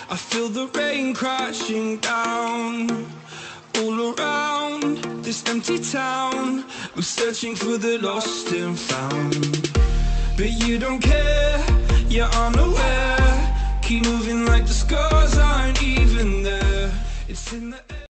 I feel the rain crashing down. All around this empty town, we're searching for the lost and found. But you don't care